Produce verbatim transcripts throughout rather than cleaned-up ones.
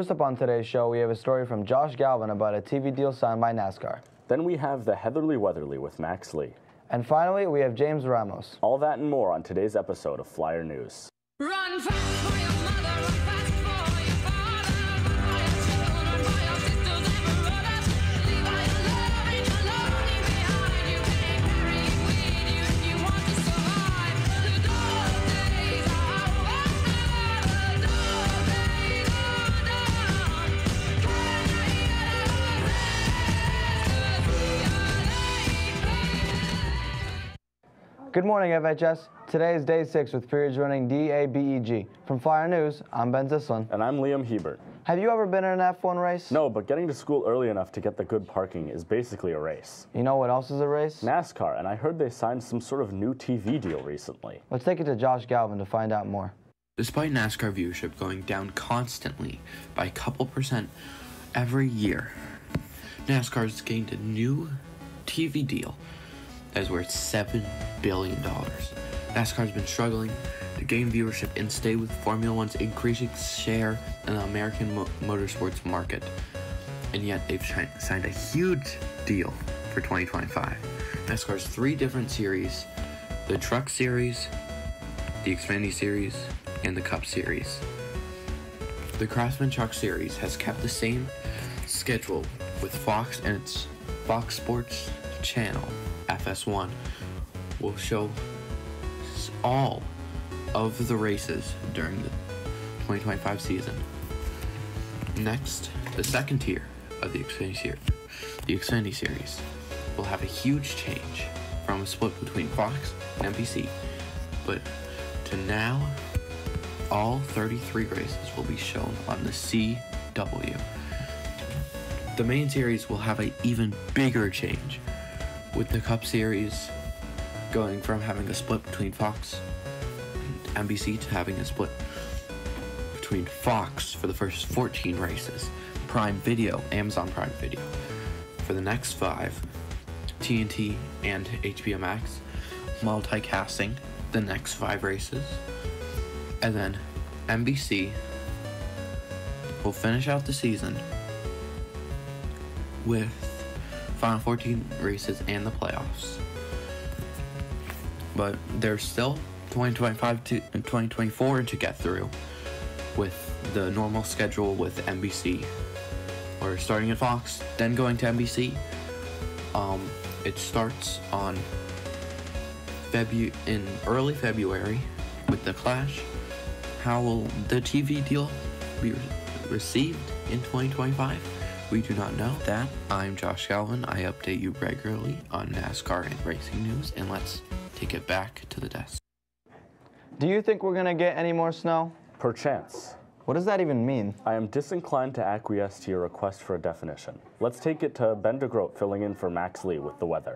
First up on today's show, we have a story from Josh Galvin about a T V deal signed by NASCAR. Then we have the Heatherly Weatherly with Max Lee. And finally, we have James Ramos. All that and more on today's episode of Flyer News. Run fast for your mother, run fast for your father, run by your children, run by your sisters and brothers. Leave all your love and your lonely behind. You can't carry it with you if you want to survive. The dog days are over, the dog days are done. Can I hear the rest? Good morning, F H S. Today is day six with periods running D A B E G. From Flyer News, I'm Ben Zislin. And I'm Liam Hebert. Have you ever been in an F one race? No, but getting to school early enough to get the good parking is basically a race. You know what else is a race? NASCAR, and I heard they signed some sort of new T V deal recently. Let's take it to Josh Galvin to find out more. Despite NASCAR viewership going down constantly by a couple percent every year, NASCAR's gained a new T V deal that is worth seven billion dollars. NASCAR's been struggling to gain viewership and stay with Formula One's increasing share in the American mo motorsports market. And yet they've signed a huge deal for twenty twenty-five. NASCAR's three different series, the Truck Series, the Xfinity Series, and the Cup Series. The Craftsman Truck Series has kept the same schedule with Fox, and its Fox Sports channel, F S one, will show all of the races during the twenty twenty-five season. Next, the second tier of the Xfinity Series, the Xfinity Series, will have a huge change from a split between Fox and N B C, but to now, all thirty-three races will be shown on the C W. The main series will have an even bigger change, with the Cup Series going from having a split between Fox and N B C to having a split between Fox for the first fourteen races, Prime Video, Amazon Prime Video. For the next five, T N T and H B O Max multicasting the next five races, and then N B C will finish out the season with final fourteen races and the playoffs. But there's still twenty twenty-five to twenty twenty-four to get through with the normal schedule with N B C. We're starting at Fox, then going to N B C. Um, it starts on Febu in early February with the Clash. How will the T V deal be re received in twenty twenty-five? We do not know that. I'm Josh Galvin. I update you regularly on NASCAR and racing news, and let's take it back to the desk. Do you think we're gonna get any more snow? Perchance. What does that even mean? I am disinclined to acquiesce to your request for a definition. Let's take it to Ben DeGroat filling in for Max Lee with the weather.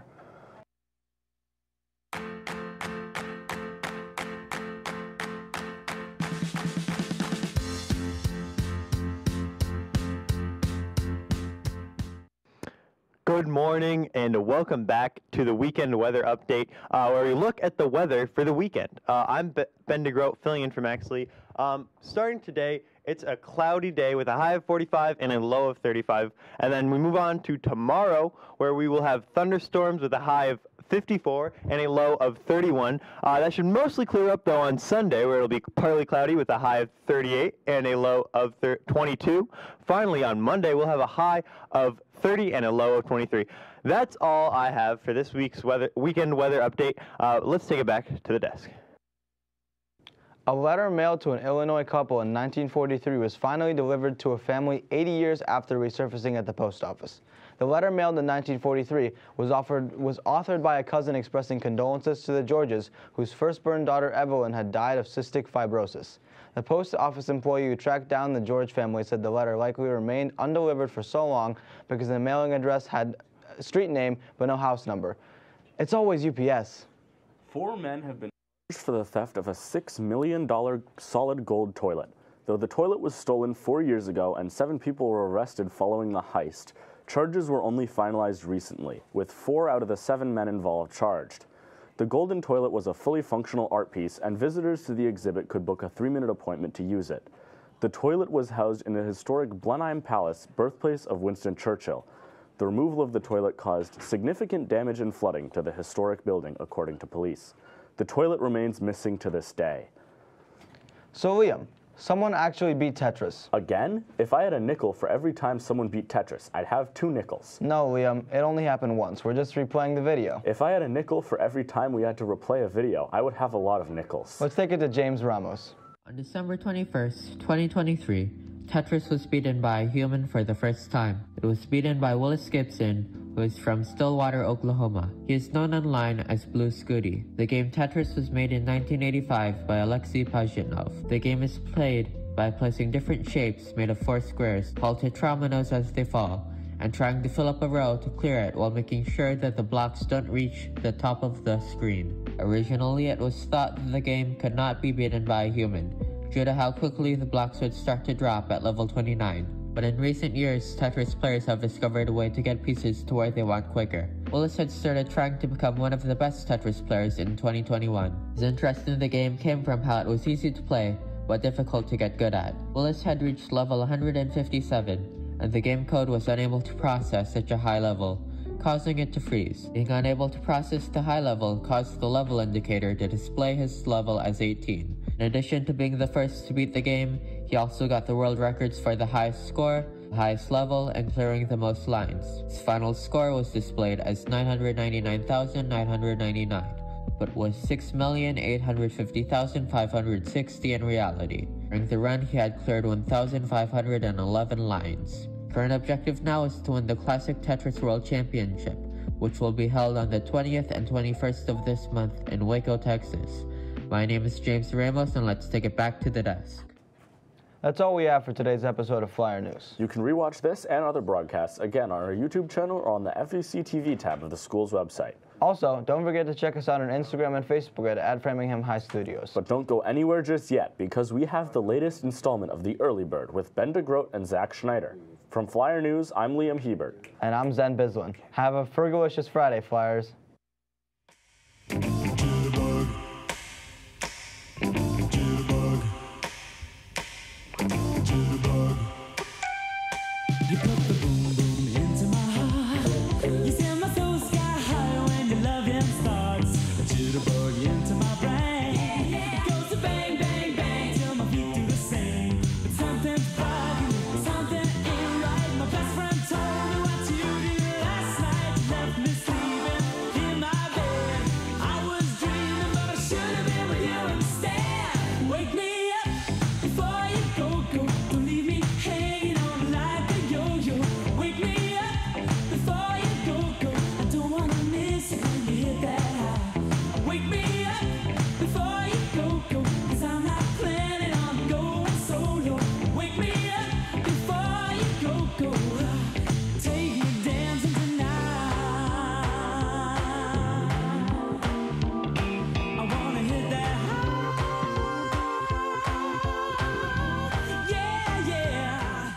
Good morning and welcome back to the weekend weather update, uh, where we look at the weather for the weekend. Uh, I'm Be Ben DeGroat filling in for Max Lee. Um, starting today, it's a cloudy day with a high of forty-five and a low of thirty-five. And then we move on to tomorrow, where we will have thunderstorms with a high of fifty-four and a low of thirty-one. Uh, that should mostly clear up, though, on Sunday, where it'll be partly cloudy with a high of thirty-eight and a low of twenty-two. Finally, on Monday, we'll have a high of thirty and a low of twenty-three. That's all I have for this week's weather weekend weather update. Uh, let's take it back to the desk. A letter mailed to an Illinois couple in nineteen forty-three was finally delivered to a family eighty years after resurfacing at the post office. The letter mailed in nineteen forty-three was, offered, was authored by a cousin expressing condolences to the Georges, whose firstborn daughter Evelyn had died of cystic fibrosis. The post office employee who tracked down the George family said the letter likely remained undelivered for so long because the mailing address had a street name but no house number. It's always U P S. Four men have been charged for the theft of a six million dollar solid gold toilet. Though the toilet was stolen four years ago and seven people were arrested following the heist, charges were only finalized recently, with four out of the seven men involved charged. The golden toilet was a fully functional art piece, and visitors to the exhibit could book a three-minute appointment to use it. The toilet was housed in the historic Blenheim Palace, birthplace of Winston Churchill. The removal of the toilet caused significant damage and flooding to the historic building, according to police. The toilet remains missing to this day. So Liam, someone actually beat Tetris. Again? If I had a nickel for every time someone beat Tetris, I'd have two nickels. No, Liam, it only happened once. We're just replaying the video. If I had a nickel for every time we had to replay a video, I would have a lot of nickels. Let's take it to James Ramos. On December twenty-first, twenty twenty-three, Tetris was beaten by a human for the first time. It was beaten by Willis Gibson, who is from Stillwater, Oklahoma. He is known online as Blue Scooty. The game Tetris was made in nineteen eighty-five by Alexei Pajitnov. The game is played by placing different shapes made of four squares called tetrominoes as they fall, and trying to fill up a row to clear it while making sure that the blocks don't reach the top of the screen. Originally, it was thought that the game could not be beaten by a human, due to how quickly the blocks would start to drop at level twenty-nine. But in recent years, Tetris players have discovered a way to get pieces to where they want quicker. Willis had started trying to become one of the best Tetris players in twenty twenty-one. His interest in the game came from how it was easy to play, but difficult to get good at. Willis had reached level one hundred fifty-seven, and the game code was unable to process such a high level, causing it to freeze. Being unable to process the high level caused the level indicator to display his level as eighteen. In addition to being the first to beat the game, he also got the world records for the highest score, the highest level, and clearing the most lines. His final score was displayed as nine hundred ninety-nine thousand nine hundred ninety-nine, but was six million eight hundred fifty thousand five hundred sixty in reality. During the run, he had cleared one thousand five hundred eleven lines. Current objective now is to win the Classic Tetris World Championship, which will be held on the twentieth and twenty-first of this month in Waco, Texas. My name is James Ramos, and let's take it back to the desk. That's all we have for today's episode of Flyer News. You can rewatch this and other broadcasts again on our YouTube channel or on the F E C T V tab of the school's website. Also, don't forget to check us out on Instagram and Facebook at, at Framingham High Studios. But don't go anywhere just yet, because we have the latest installment of The Early Bird with Ben DeGroat and Zach Schneider. From Flyer News, I'm Liam Hebert. And I'm Zen Bislin. Have a Fergalicious Friday, Flyers. You put the boom boom into my heart. You send my soul sky high when your loving starts. A jitterbug into my brain. It goes to bang bang bang till my feet do the same. But something's bugging, something ain't right. My best friend told me what you did last night. You left me sleeping in my bed. I was dreaming, but I should have been with you instead. Wake me up before you go go. Don't leave me hanging on like a yo-yo. Wake me up before you go go. I don't wanna miss it when you hit that high. Wake me up before you go go. 'Cause I'm not planning on going solo. Wake me up before you go go. Take me dancing tonight. I wanna hit that high. Yeah, yeah.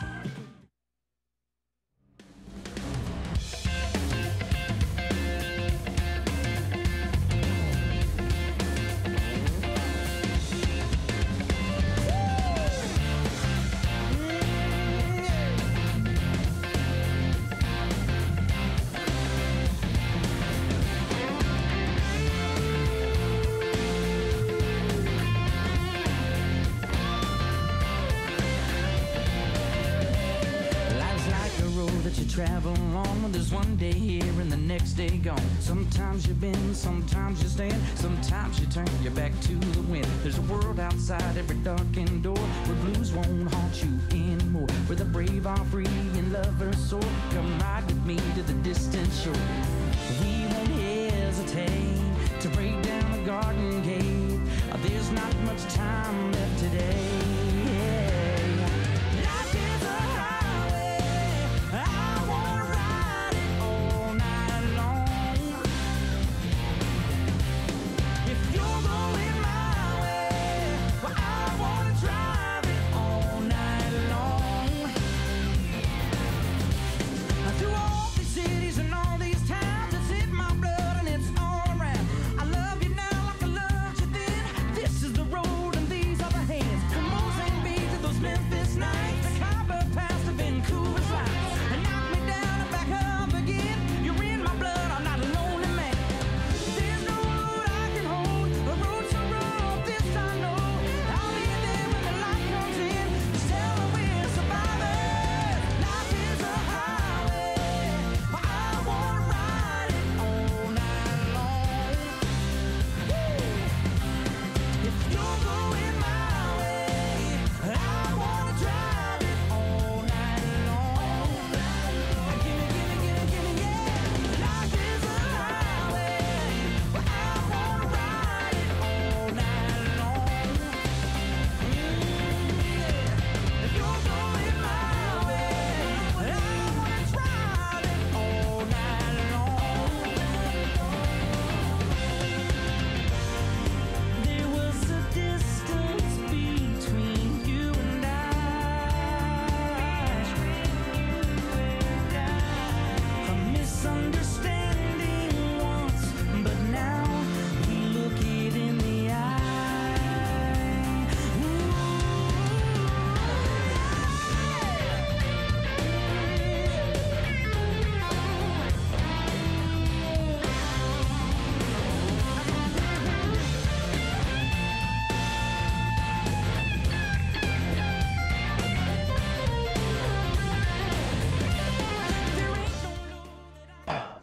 Life's like a road that you travel on. There's one day here and the next day gone. Sometimes you bend, sometimes you stand, sometimes you turn your back to the wind. There's a world outside every darkened door where blues won't haunt you anymore. Where the brave are free and lovers soar. Come ride with me to the distant shore. We won't hesitate to break down the garden gate. There's not much time left today. Life is a highway. I wanna ride it all night long. If you're going my way, well, I wanna drive it all night long. Through all these cities and all these towns, it's in my blood and it's all around. I love you now like I loved you then. This is the road and these are the hands. Come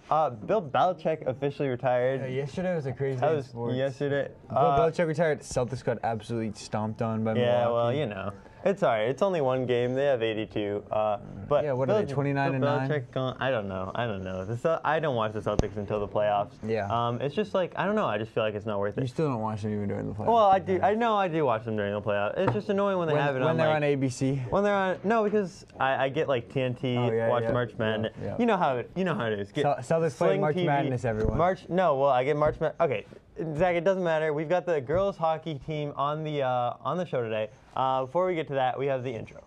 uh, Bill Belichick officially retired. Yeah, yesterday was a crazy That day in was sports. yesterday. Bill Uh, Belichick retired. Celtics got absolutely stomped on by Yeah, Milwaukee. well, you know, it's all right. It's only one game. They have eighty-two. Uh, but Yeah, what are Bill- they, twenty-nine Bill and nine? Belichick gone- I don't know. I don't know. The, Cel- I don't watch the Celtics until the playoffs. Yeah. Um, it's just like I don't know. I just feel like it's not worth You it. still don't watch them even during the playoffs. Well, I do. I know I do watch them during the playoffs. It's just annoying when they when, have it when on. they're like, on A B C. When they're on, no, because I, I get like T N T, Oh, yeah, watch yeah, March Madness. yeah, yeah. You know how it, you know how it is. Get Cel- Celtics play Sling March T V. Madness, everyone. March, no, well, I get March Madness. Okay, Zach, it doesn't matter. We've got the girls hockey team on the uh, on the show today. Uh, before we get to that, we have the intro.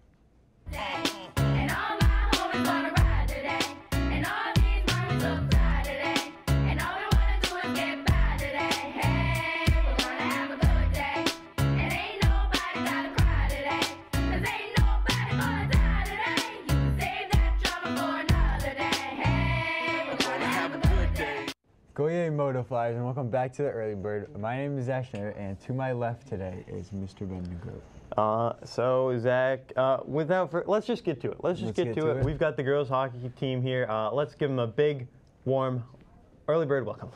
And all my homies wanna ride today. And all these mommies look fly today. And all we wanna do is get by today. Hey, we're gonna have a good day. And ain't nobody gotta cry today. 'Cause ain't nobody gonna die today. You can save that trouble for another day. Hey, we're gonna have a good day. Goye Moto Flyers, and welcome back to the Early Bird. My name is Ashner, and to my left today is Mister Ben DeGroat. Uh, so Zach, uh, without fur- let's just get to it. Let's just Let's get, get to, to it. it. We've got the girls hockey team here. Uh, let's give them a big, warm, early bird welcome.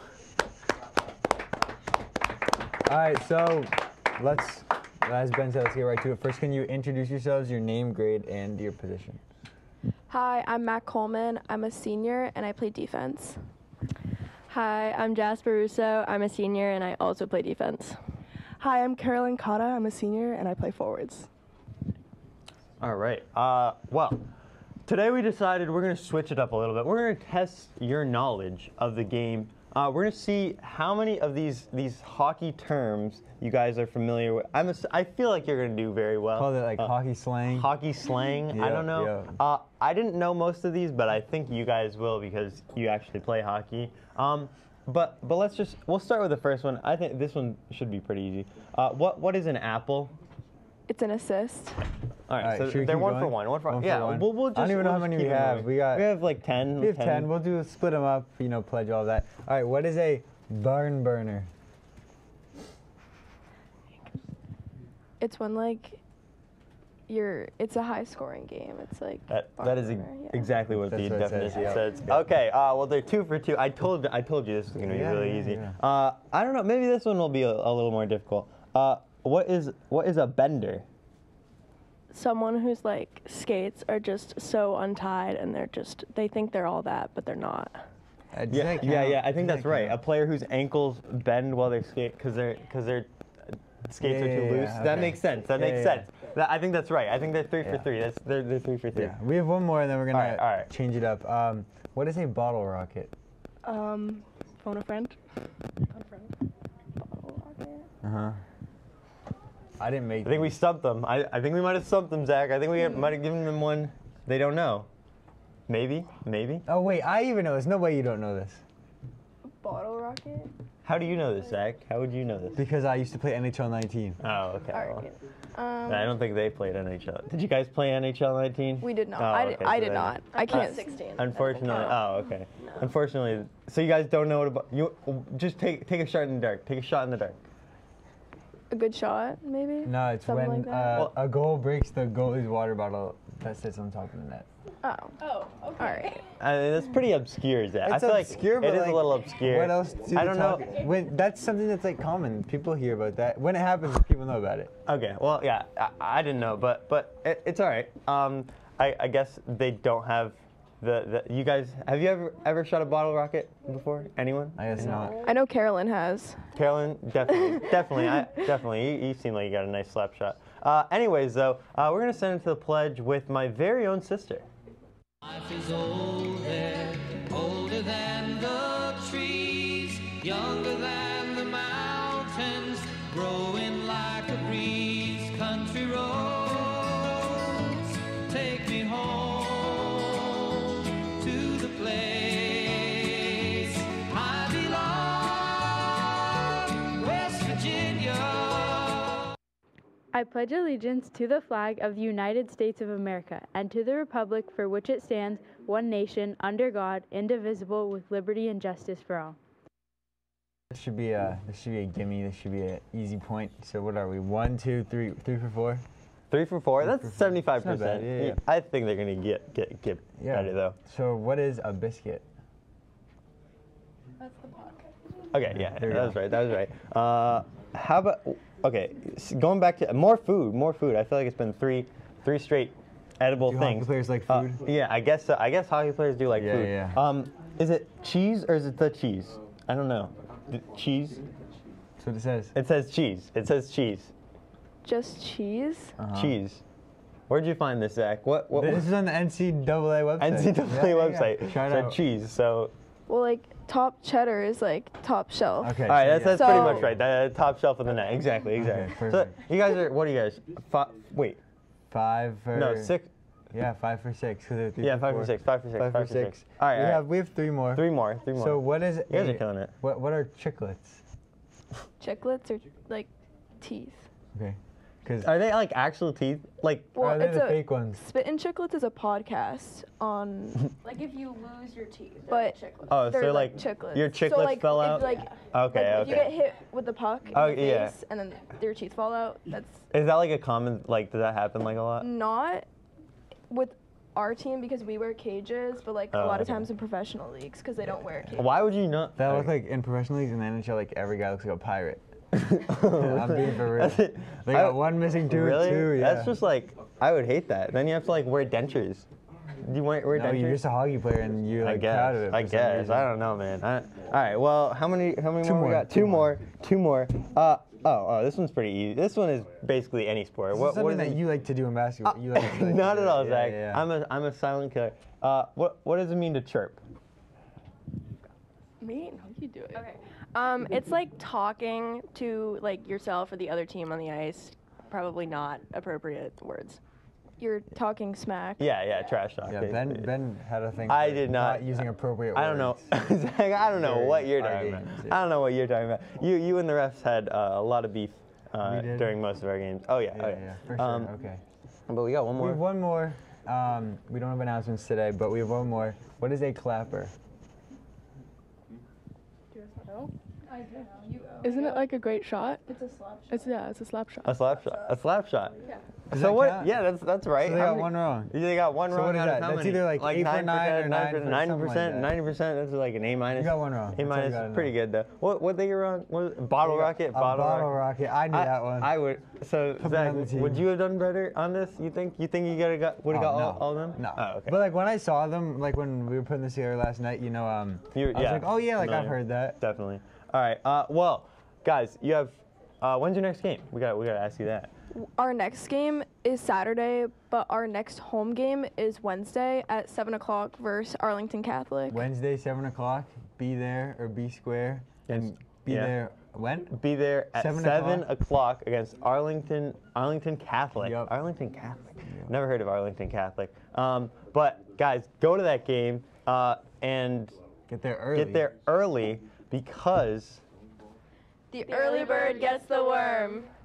All right, so let's, as Ben said, let's get right to it. First, can you introduce yourselves, your name, grade, and your position? Hi, I'm Matt Coleman. I'm a senior and I play defense. Hi, I'm Jasper Russo. I'm a senior and I also play defense. Hi, I'm Carolyn Cotta. I'm a senior and I play forwards. All right. Uh, well, today we decided we're going to switch it up a little bit. We're going to test your knowledge of the game. Uh, we're going to see how many of these these hockey terms you guys are familiar with. I'm a, I feel like you're going to do very well. Call it like Uh, hockey slang. Hockey slang. I Yeah, don't know. yeah. Uh, I didn't know most of these, but I think you guys will because you actually play hockey. Um, but but let's just we'll start with the first one. I think this one should be pretty easy. Uh, what what is an apple? It's an assist. All right, All right, so should we they're keep one for going? one. One for One for yeah. one. We'll, we'll just, I don't even know we'll how just many keep we it have. moving. We got- we have like ten. We have ten. We'll do split them up. You know, pledge all that. All right. What is a barn burner? It's when like you're. It's a high scoring game. It's like. That, that is e- barn burner, yeah. exactly what That's the what it says, definition yeah. says. Yeah. Okay, uh, well they're two for two. I told I told you this was going to be Yeah, really yeah, easy. yeah. Uh, I don't know. Maybe this one will be a, a little more difficult. Uh, what is what is a bender? Someone whose like skates are just so untied and they're just they think they're all that, but they're not. Uh, does Yeah, that yeah, count? yeah. I think Does that's that right. A count? player whose ankles bend while they skate because they're because their skates Yeah, are too yeah, loose. yeah, That okay. makes sense. That Yeah, makes yeah, sense. That, I think that's right. I think they're three for Yeah. three. That's they're, they're three for three. Yeah. We have one more, and then we're gonna All right, all right. change it up. Um, what is a bottle rocket? Um, phone a friend. Uh huh. I didn't make. I think we stumped them. I, I think we might have stumped them, Zach. I think we might have given them one they don't know. Maybe, maybe. Oh wait, I even know this. No way you don't know this. Bottle rocket. How do you know this, Zach? How would you know this? Because I used to play N H L nineteen. Oh, okay. All well, right. Um, I don't think they played N H L. Did you guys play N H L nineteen? we did not. Oh, I, did, okay, I so did then- not. I can't. sixteen. Unfortunately, oh, okay. Unfortunately, so you guys don't know what about you? Just take take a shot in the dark. Take a shot in the dark. A good shot, maybe. No, it's Something when like that. uh, Well- a goal breaks the goalie's water bottle that sits on top of the net. Oh. Oh. Okay. All right. I mean, that's pretty obscure, Zach. I It's feel obscure, like but it is like, a little obscure. What else do I they don't talk? know. When that's something that's like common. People hear about that. When it happens, people know about it. Okay, well, yeah, I, I didn't know, but but it, it's all right. Um, I, I guess they don't have the, the. You guys, have you ever ever shot a bottle rocket before? Anyone? I guess not. I know Carolyn has. Carolyn, definitely, definitely, I, definitely. You, you seem like you got a nice slap shot. Uh, anyways, though, uh, we're gonna send it to the pledge with my very own sister. Life is older, older than the trees, younger than the mountains, growing like a breeze. Country roads, take me home to the place I belong, West Virginia. I pledge allegiance to the flag of the United States of America and to the republic for which it stands, one nation, under God, indivisible, with liberty and justice for all. This should be a this should be a gimme. This should be an easy point. So what are we? One, two, three, three for four. Three for four. That's seventy-five It's not bad, percent. yeah, yeah. I think they're gonna get get get Yeah. better though. So what is a biscuit? That's the podcast. Okay, yeah, There we that go. was right. That was right. Uh, how about okay? s- Going back to more food, more food. I feel like it's been three, three straight edible Do hockey things. players like Uh, food? yeah, I guess. So. I guess hockey players do like Yeah, food. yeah. Um, is it cheese or is it the cheese? I don't know. The cheese. That's what it says. It says cheese. It says cheese. Just cheese? Uh-huh. Cheese. Where'd you find this, Zach? What? What? This is on the N C double A website. N C double A Yeah, yeah, yeah. website Shout said out. cheese. So. Well, like top cheddar is like top shelf. Okay. All right, so that's, yeah. that's pretty So- much right. That, top shelf of the net. Exactly, exactly. Okay, so perfect. you guys are. What are you guys? Fi- wait. Five for No, six. Yeah, five for six. 'cause they're three Yeah, for five four. for six. Five for six. Five, for six. All right, we all right. have we have three more. Three more. Three more. So what is? You guys a- are killing it. What what are chiclets? Chiclets are like teeth. Okay. Because Are they like actual teeth? Like. Well, are they it's the a fake ones? Spit and Chiclets is a podcast on. Like if you lose your teeth, But Oh, they're so like, like chiclets. your so chiclets like, fell if, out? Like, Okay, like, If you okay. get hit with the puck in Oh, the yeah. face and then your teeth fall out, that's Is that like a common? Like, does that happen like a lot? not with our team because we wear cages, but like Oh, a lot of okay. times in professional leagues because they don't wear cages. Why would you not? That look like in professional leagues in the N H L, like every guy looks like a pirate. I'm being for real. That's it. They I- got one missing tooth Really? too. Yeah. That's just like I would hate that. Then you have to like wear dentures. Do you wear, wear no, dentures? you're just a hockey player and you're I like guess. proud of it. I for some guess. reason. I don't know, man. I, all right. Well, how many? How many Two more, we more, got? two Two more. more. Two more. Uh. Oh. Oh. This one's pretty easy. This one is basically any sport. This What? is something what is that it? you like to do in basketball. you like to, like, Not to at do all, it. Zach. Yeah, yeah. I'm a I'm a silent killer. Uh. What What does it mean to chirp? Me? No, you do it. Okay. Um, it's like talking to like yourself or the other team on the ice. Probably not appropriate words. You're talking smack. Yeah. Yeah. Trash talk. Yeah, basically. Ben Ben had a thing. I for did not. using appropriate words. I don't know. Zach, I don't know During what you're our talking games, about. yeah. I don't know what you're talking about. You you and the refs had uh, a lot of beef uh, We did. during most of our games. Oh yeah. Yeah, oh, yeah, for sure. Um, okay. But we got one We more. have one more. Um, we don't have announcements today, but we have one more. What is a clapper? Isn't it like a great shot? It's a slap It's yeah, it's a slap shot. A slap shot. A slap shot. Yeah. Does So that what? count? Yeah, that's that's right. So they How got many- one wrong. You they got one So wrong what is out that? of how That's many? either like eight for nine or nine for ninety something like percent, that. ninety percent. That's like an A minus. You got one wrong. A That's all you minus. gotta Pretty know. good though. What what they get wrong? What, bottle They got rocket. a Bottle, bottle rocket. I knew I, that one. I would. So Put me Zach, on the team. would you have done better on this? You think? You think you gotta got would have Oh, got no. all, all of them? No. Oh, okay. But like when I saw them, like when we were putting this together last night, you know, um, You- I was yeah, like, oh yeah, like I've familiar. heard that. Definitely. All right. Uh, well, guys, you have. Uh, when's your next game? We got. We got to ask you that. Our next game is Saturday, but our next home game is Wednesday at seven o'clock versus Arlington Catholic. Wednesday, seven o'clock. Be there or be square, and be Yeah. there. When? Be there at Seven seven, o'clock? o'clock against Arlington Arlington Catholic. Yep. Arlington Catholic. Never heard of Arlington Catholic. Um, but guys, go to that game uh, and Get there early. get there early because The early bird gets the worm.